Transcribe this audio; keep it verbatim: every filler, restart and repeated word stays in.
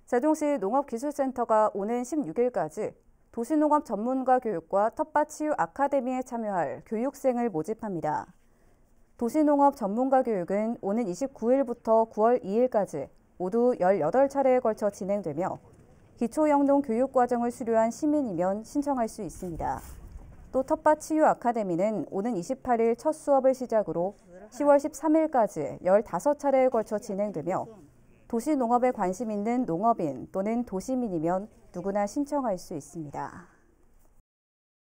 세종시 농업기술센터가 오는 십육 일까지 도시농업 전문가 교육과 텃밭 치유 아카데미에 참여할 교육생을 모집합니다. 도시농업 전문가 교육은 오는 이십구 일부터 구월 이 일까지 모두 열여덟 차례에 걸쳐 진행되며 기초영농 교육과정을 수료한 시민이면 신청할 수 있습니다. 또 텃밭 치유 아카데미는 오는 이십팔 일 첫 수업을 시작으로 시월 십삼 일까지 열다섯 차례에 걸쳐 진행되며 도시농업에 관심 있는 농업인 또는 도시민이면 누구나 신청할 수 있습니다.